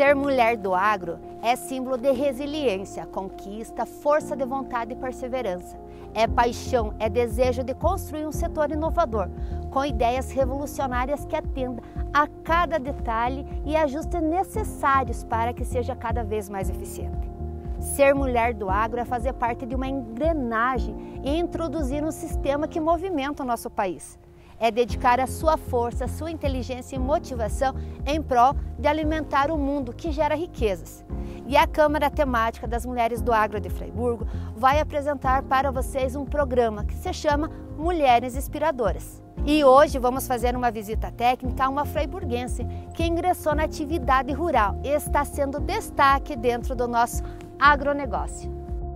Ser mulher do agro é símbolo de resiliência, conquista, força de vontade e perseverança. É paixão, é desejo de construir um setor inovador, com ideias revolucionárias que atendam a cada detalhe e ajustes necessários para que seja cada vez mais eficiente. Ser mulher do agro é fazer parte de uma engrenagem e introduzir um sistema que movimenta o nosso país. É dedicar a sua força, sua inteligência e motivação em prol de alimentar o mundo que gera riquezas. E a Câmara Temática das Mulheres do Agro de Fraiburgo vai apresentar para vocês um programa que se chama Mulheres Inspiradoras. E hoje vamos fazer uma visita técnica a uma fraiburguense que ingressou na atividade rural e está sendo destaque dentro do nosso agronegócio.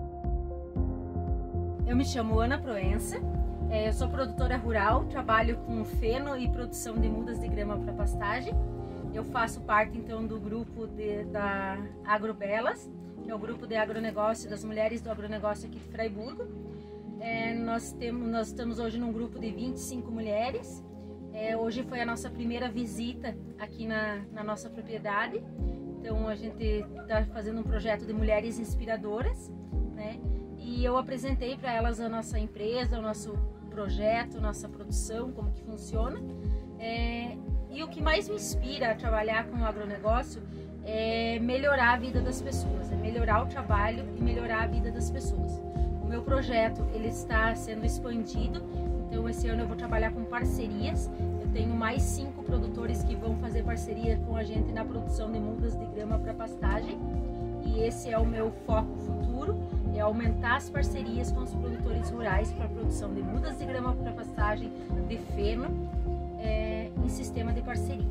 Eu me chamo Ana Proença. Eu sou produtora rural, trabalho com feno e produção de mudas de grama para pastagem. Eu faço parte então do grupo da Agrobelas, que é o grupo de agronegócio das mulheres do agronegócio aqui de Fraiburgo. Nós estamos hoje num grupo de 25 mulheres. Hoje foi a nossa primeira visita aqui na nossa propriedade. Então a gente está fazendo um projeto de mulheres inspiradoras, né? E eu apresentei para elas a nossa empresa, o nosso projeto, nossa produção, como que funciona. E o que mais me inspira a trabalhar com o agronegócio é melhorar a vida das pessoas, é melhorar o trabalho e melhorar a vida das pessoas. O meu projeto ele está sendo expandido, então esse ano eu vou trabalhar com parcerias. Eu tenho mais 5 produtores que vão fazer parceria com a gente na produção de mudas de grama para pastagem. E esse é o meu foco futuro, é aumentar as parcerias com os produtores rurais para a produção de mudas de grama para pastagem, de feno, em sistema de parceria.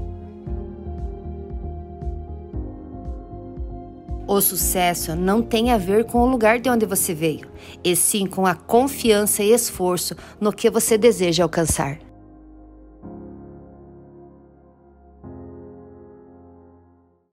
O sucesso não tem a ver com o lugar de onde você veio, e sim com a confiança e esforço no que você deseja alcançar.